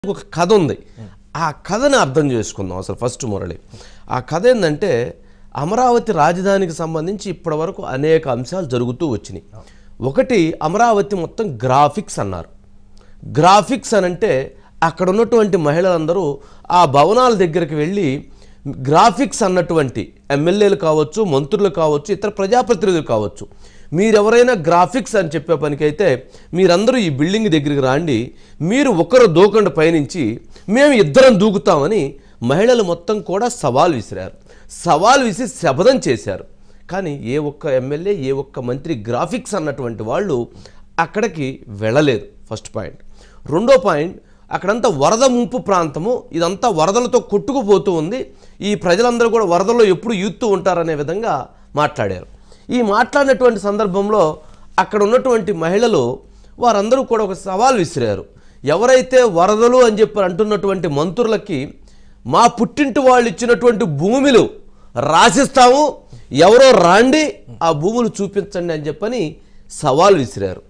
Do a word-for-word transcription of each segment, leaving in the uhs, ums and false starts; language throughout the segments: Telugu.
ఒక కథ ఉంది. ఆ కథని అర్థం చేసుకుందాం అసలు ఫస్ట్ మురళి. ఆ కథ ఏంటంటే అమరావతి రాజధానికి సంబంధించి ఇప్పటి వరకు అనేక అంశాలు జరుగుతూ వచ్చినాయి. ఒకటి అమరావతి మొత్తం గ్రాఫిక్స్ అన్నారు. గ్రాఫిక్స్ అని అంటే అక్కడ ఉన్నటువంటి మహిళలందరూ ఆ భవనాల దగ్గరికి వెళ్ళి గ్రాఫిక్స్ అన్నటువంటి ఎమ్మెల్యేలు కావచ్చు, మంత్రులు కావచ్చు, ఇతర ప్రజాప్రతినిధులు కావచ్చు, మీరెవరైనా గ్రాఫిక్స్ అని చెప్పే పనికైతే మీరందరూ ఈ బిల్డింగ్ దగ్గరికి రాండి, మీరు ఒకరు దూకండి పైనుంచి, మేము ఇద్దరం దూకుతామని మహిళలు మొత్తం కూడా సవాల్ విసిరారు. సవాల్ విసి శపథం చేశారు. కానీ ఏ ఒక్క ఎమ్మెల్యే, ఏ ఒక్క మంత్రి గ్రాఫిక్స్ అన్నటువంటి వాళ్ళు అక్కడికి వెళ్ళలేదు. First point. రెండో పాయింట్, అక్కడంతా వరద ముంపు ప్రాంతము, ఇదంతా వరదలతో కొట్టుకుపోతూ ఉంది, ఈ ప్రజలందరూ కూడా వరదల్లో ఎప్పుడు ఈదుతూ ఉంటారనే విధంగా మాట్లాడారు. ఈ మాట్లాడినటువంటి సందర్భంలో అక్కడ ఉన్నటువంటి మహిళలు వారందరూ కూడా ఒక సవాల్ విసిరారు. ఎవరైతే వరదలు అని చెప్పి అంటున్నటువంటి మంత్రులకి మా పుట్టింటి వాళ్ళు ఇచ్చినటువంటి భూములు రాసిస్తాము, ఎవరో రాండి ఆ భూములు చూపించండి అని చెప్పని సవాల్ విసిరారు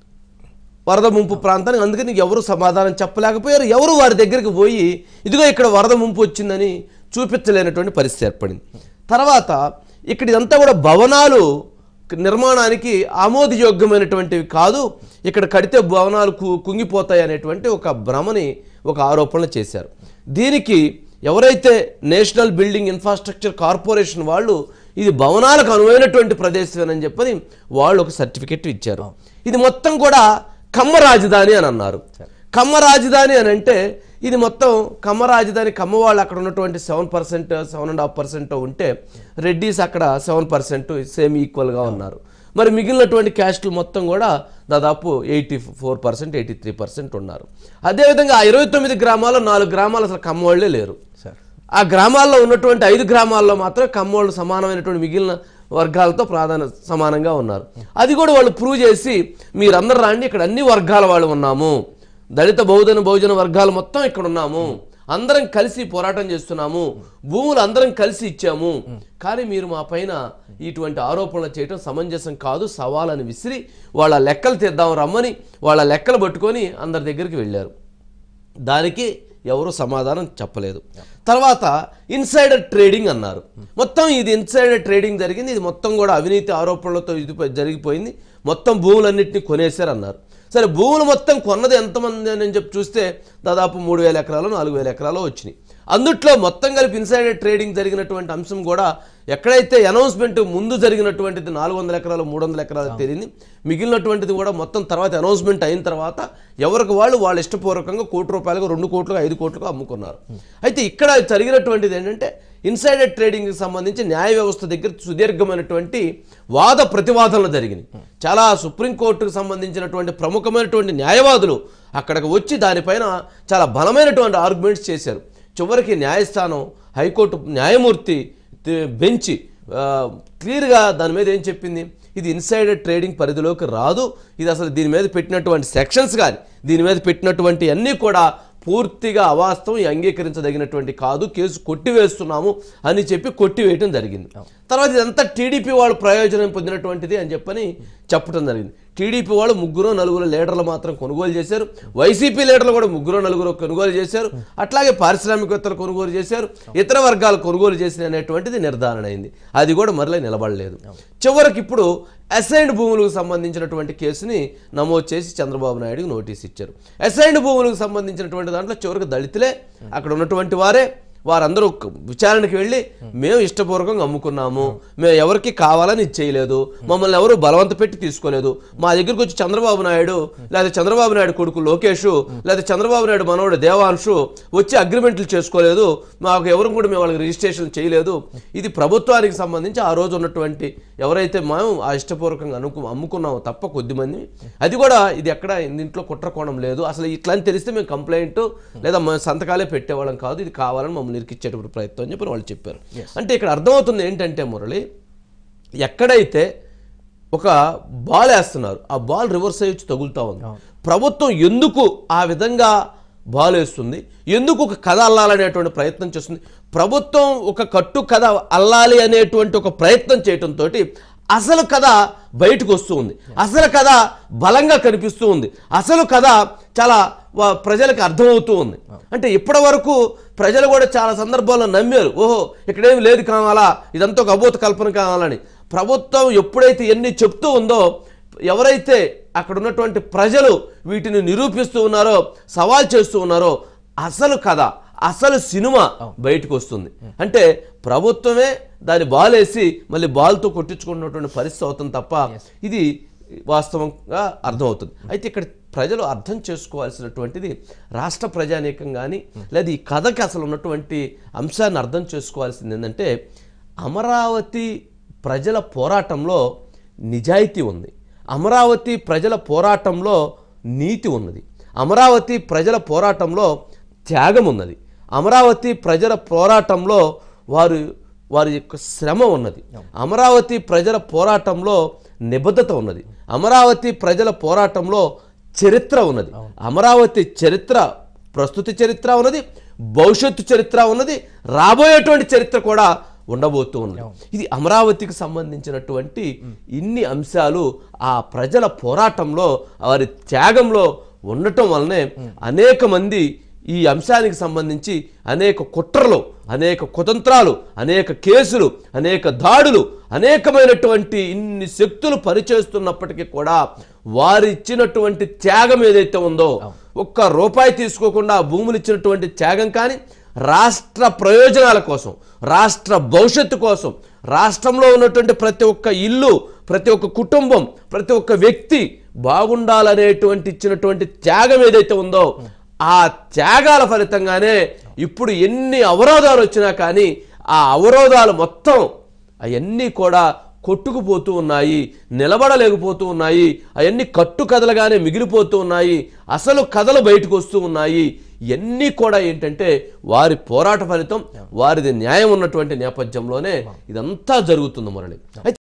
వరద ముంపు ప్రాంతానికి. అందుకని ఎవరు సమాధానం చెప్పలేకపోయారు. ఎవరు వారి దగ్గరికి పోయి ఇదిగో ఇక్కడ వరద ముంపు వచ్చిందని చూపించలేనటువంటి పరిస్థితి ఏర్పడింది. తర్వాత ఇక్కడ ఇదంతా కూడా భవనాలు నిర్మాణానికి ఆమోదయోగ్యమైనటువంటివి కాదు, ఇక్కడ కడితే భవనాలు కుంగిపోతాయి అనేటువంటి ఒక భ్రమని ఒక ఆరోపణలు చేశారు. దీనికి ఎవరైతే నేషనల్ బిల్డింగ్ ఇన్ఫ్రాస్ట్రక్చర్ కార్పొరేషన్ వాళ్ళు ఇది భవనాలకు అనువైనటువంటి ప్రదేశం అని చెప్పని వాళ్ళు ఒక సర్టిఫికెట్ ఇచ్చారు. ఇది మొత్తం కూడా కమ్మ రాజధాని అని అన్నారు. కమ్మ రాజధాని అని అంటే ఇది మొత్తం కమ్మ రాజధాని, కమ్మ వాళ్ళు అక్కడ ఉన్నటువంటి seven percent seven and half percent ఉంటే రెడ్డీస్ అక్కడ సెవెన్ పర్సెంట్ సేమ్ ఈక్వల్గా ఉన్నారు. మరి మిగిలినటువంటి క్యాస్టులు మొత్తం కూడా దాదాపు eighty four percent eighty three percent ఉన్నారు. అదేవిధంగా ఆ ఇరవై తొమ్మిది గ్రామాల్లో నాలుగు గ్రామాలు అసలు కమ్మ వాళ్ళే లేరు. ఆ గ్రామాల్లో ఉన్నటువంటి ఐదు గ్రామాల్లో మాత్రం కమ్మ వాళ్ళు సమానమైనటువంటి మిగిలిన వర్గాలతో ప్రాధాన్య సమానంగా ఉన్నారు. అది కూడా వాళ్ళు ప్రూవ్ చేసి మీరందరూ రాండి, ఇక్కడ అన్ని వర్గాల వాళ్ళు ఉన్నాము, దళిత బహుజన బహుజన వర్గాలు మొత్తం ఇక్కడ ఉన్నాము, అందరం కలిసి పోరాటం చేస్తున్నాము, భూములు అందరం కలిసి ఇచ్చాము, కానీ మీరు మా పైన ఇటువంటి ఆరోపణలు చేయడం సమంజసం కాదు, సవాలని విసిరి వాళ్ళ లెక్కలు తీద్దాం రమ్మని వాళ్ళ లెక్కలు పట్టుకొని అందరి దగ్గరికి వెళ్ళారు. దానికి ఎవరు సమాధానం చెప్పలేదు. తర్వాత ఇన్సైడర్ ట్రేడింగ్ అన్నారు. మొత్తం ఇది ఇన్సైడర్ ట్రేడింగ్ జరిగింది, ఇది మొత్తం కూడా అవినీతి ఆరోపణలతో ఇది జరిగిపోయింది, మొత్తం భూములన్నింటినీ కొనేశారు అన్నారు. సరే, భూములు మొత్తం కొన్నది ఎంతమంది అని చెప్పి చూస్తే దాదాపు మూడు వేల ఎకరాలు నాలుగు వేల ఎకరాలు వచ్చినాయి. అందుట్లో మొత్తం కలిపి ఇన్సైడర్ ట్రేడింగ్ జరిగినటువంటి అంశం కూడా ఎక్కడైతే అనౌన్స్మెంట్ ముందు జరిగినటువంటిది నాలుగు వందల ఎకరాలు మూడు వందల ఎకరాలు తెలియని, మిగిలినటువంటిది కూడా మొత్తం తర్వాత అనౌన్స్మెంట్ అయిన తర్వాత ఎవరికి వాళ్ళు వాళ్ళ ఇష్టపూర్వకంగా కోటి రూపాయలకు రెండు కోట్లకు ఐదు కోట్లకు అమ్ముకున్నారు. అయితే ఇక్కడ జరిగినటువంటిది ఏంటంటే ఇన్సైడర్ ట్రేడింగ్కి సంబంధించి న్యాయ వ్యవస్థ దగ్గర సుదీర్ఘమైనటువంటి వాద ప్రతివాదనలు జరిగినాయి. చాలా సుప్రీంకోర్టుకు సంబంధించినటువంటి ప్రముఖమైనటువంటి న్యాయవాదులు అక్కడికి వచ్చి దానిపైన చాలా బలమైనటువంటి ఆర్గ్యుమెంట్స్ చేశారు. చివరికి న్యాయస్థానం, హైకోర్టు న్యాయమూర్తి బెంచి క్లియర్గా దాని మీద ఏం చెప్పింది, ఇది ఇన్సైడర్ ట్రేడింగ్ పరిధిలోకి రాదు, ఇది అసలు దీని మీద పెట్టినటువంటి సెక్షన్స్ కానీ దీని మీద పెట్టినటువంటి అన్నీ కూడా పూర్తిగా అవాస్తవం, అంగీకరించదగినటువంటి కాదు, కేసు కొట్టివేస్తున్నాము అని చెప్పి కొట్టివేయటం జరిగింది. తర్వాత ఇదంతా టీడీపీ వాళ్ళు ప్రయోజనం పొందినటువంటిది అని చెప్పని చెప్పడం జరిగింది. టీడీపీ వాళ్ళు ముగ్గురు నలుగురు లీడర్లు మాత్రం కొనుగోలు చేశారు, వైసీపీ లీడర్లు కూడా ముగ్గురు నలుగురు కొనుగోలు చేశారు, అట్లాగే పారిశ్రామికవేత్తలు కొనుగోలు చేశారు, ఇతర వర్గాలు కొనుగోలు చేసిన అనేటువంటిది నిర్ధారణ అయింది. అది కూడా మరలే నిలబడలేదు. చివరికి ఇప్పుడు అసైన్డ్ భూములకు సంబంధించినటువంటి కేసుని నమోదు చేసి చంద్రబాబు నాయుడుకి నోటీస్ ఇచ్చారు. అసైన్డ్ భూములకు సంబంధించినటువంటి దాంట్లో చివరికి దళితులే అక్కడ ఉన్నటువంటి వారే వారందరూ విచారణకి వెళ్ళి మేము ఇష్టపూర్వకంగా అమ్ముకున్నాము, మేము ఎవరికి కావాలని చేయలేదు, మమ్మల్ని ఎవరు బలవంత పెట్టి తీసుకోలేదు, మా దగ్గరికి వచ్చి చంద్రబాబు నాయుడు లేదా చంద్రబాబు నాయుడు కొడుకు లోకేష్ లేదా చంద్రబాబు నాయుడు మనవడు దేవాంశు వచ్చి అగ్రిమెంట్లు చేసుకోలేదు, మాకు ఎవరు కూడా మేము వాళ్ళకి రిజిస్ట్రేషన్ చేయలేదు. ఇది ప్రభుత్వానికి సంబంధించి ఆ రోజు ఉన్నటువంటి ఎవరైతే మేము ఆ ఇష్టపూర్వకంగా అనుకు అమ్ముకున్నామో తప్ప కొద్దిమంది, అది కూడా ఇది ఎక్కడ ఇంట్లో కుట్రకోణం లేదు, అసలు ఇట్లా అని తెలిస్తే మేము కంప్లైంట్ లేదా సంతకాలే పెట్టేవాళ్ళం కాదు, ఇది కావాలని మమ్మల్ని ఇరికిచ్చేటప్పుడు ప్రయత్నం అని చెప్పి వాళ్ళు చెప్పారు. అంటే ఇక్కడ అర్థమవుతుంది ఏంటంటే మురళి, ఎక్కడైతే ఒక బాల్ వేస్తున్నారు ఆ బాల్ రివర్స్ అయ్యి తగులుతూ ఉంది. ప్రభుత్వం ఎందుకు ఆ విధంగా బాల్ వేస్తుంది, ఎందుకు ఒక కథ అల్లాలనేటువంటి ప్రయత్నం చేస్తుంది, ప్రభుత్వం ఒక కట్టు కథ అల్లాలి అనేటువంటి ఒక ప్రయత్నం చేయడంతో అసలు కథ బయటకు వస్తూ ఉంది, అసలు కథ బలంగా కనిపిస్తూ ఉంది, అసలు కథ చాలా ప్రజలకు అర్థమవుతూ ఉంది. అంటే ఇప్పటి వరకు ప్రజలు కూడా చాలా సందర్భాల్లో నమ్మారు, ఓహో ఇక్కడేమి లేదు కావాలా, ఇదంతా ఒక అభూత కల్పన కావాలని. ప్రభుత్వం ఎప్పుడైతే ఎన్ని చెప్తూ ఉందో, ఎవరైతే అక్కడ ఉన్నటువంటి ప్రజలు వీటిని నిరూపిస్తూ ఉన్నారో, సవాల్ చేస్తూ ఉన్నారో, అసలు కథ, అసలు సినిమా బయటకు వస్తుంది. అంటే ప్రభుత్వమే దాన్ని బాలేసి మళ్ళీ బాల్తో కొట్టించుకున్నటువంటి పరిస్థితి అవుతుంది తప్ప ఇది వాస్తవంగా అర్థమవుతుంది. అయితే ఇక్కడ ప్రజలు అర్థం చేసుకోవాల్సినటువంటిది, రాష్ట్ర ప్రజానీకం కానీ లేదా ఈ కథకి అసలు ఉన్నటువంటి అంశాన్ని అర్థం చేసుకోవాల్సింది ఏంటంటే, అమరావతి ప్రజల పోరాటంలో నిజాయితీ ఉంది, అమరావతి ప్రజల పోరాటంలో నీతి ఉన్నది, అమరావతి ప్రజల పోరాటంలో త్యాగం ఉన్నది, అమరావతి ప్రజల పోరాటంలో వారు వారి యొక్క శ్రమ ఉన్నది, అమరావతి ప్రజల పోరాటంలో నిబద్ధత ఉన్నది, అమరావతి ప్రజల పోరాటంలో చరిత్ర ఉన్నది, అమరావతి చరిత్ర ప్రస్తుత చరిత్ర ఉన్నది, భవిష్యత్తు చరిత్ర ఉన్నది, రాబోయేటువంటి చరిత్ర కూడా ఉండబోతూ ఉన్నది. ఇది అమరావతికి సంబంధించినటువంటి ఇన్ని అంశాలు ఆ ప్రజల పోరాటంలో, వారి త్యాగంలో ఉండటం వల్లనే అనేక మంది ఈ అంశానికి సంబంధించి అనేక కుట్రలు, అనేక కుతంత్రాలు, అనేక కేసులు, అనేక దాడులు, అనేకమైనటువంటి ఇన్ని శక్తులు పనిచేస్తున్నప్పటికీ కూడా వారు ఇచ్చినటువంటి త్యాగం ఏదైతే ఉందో, ఒక్క రూపాయి తీసుకోకుండా భూములు ఇచ్చినటువంటి త్యాగం కానీ, రాష్ట్ర ప్రయోజనాల కోసం, రాష్ట్ర భవిష్యత్తు కోసం, రాష్ట్రంలో ఉన్నటువంటి ప్రతి ఒక్క ఇల్లు, ప్రతి ఒక్క కుటుంబం, ప్రతి ఒక్క వ్యక్తి బాగుండాలనేటువంటి ఇచ్చినటువంటి త్యాగం ఏదైతే ఉందో, ఆ త్యాగాల ఫలితంగానే ఇప్పుడు ఎన్ని అవరోధాలు వచ్చినా కానీ ఆ అవరోధాలు మొత్తం అవన్నీ కూడా కొట్టుకుపోతూ ఉన్నాయి, నిలబడలేకపోతూ ఉన్నాయి, అవన్నీ కట్టు కథలుగానే మిగిలిపోతూ ఉన్నాయి, అసలు కథలు బయటకు వస్తూ ఉన్నాయి. ఇవన్నీ కూడా ఏంటంటే వారి పోరాట ఫలితం, వారిది న్యాయం ఉన్నటువంటి నేపథ్యంలోనే ఇదంతా జరుగుతుంది మురళి.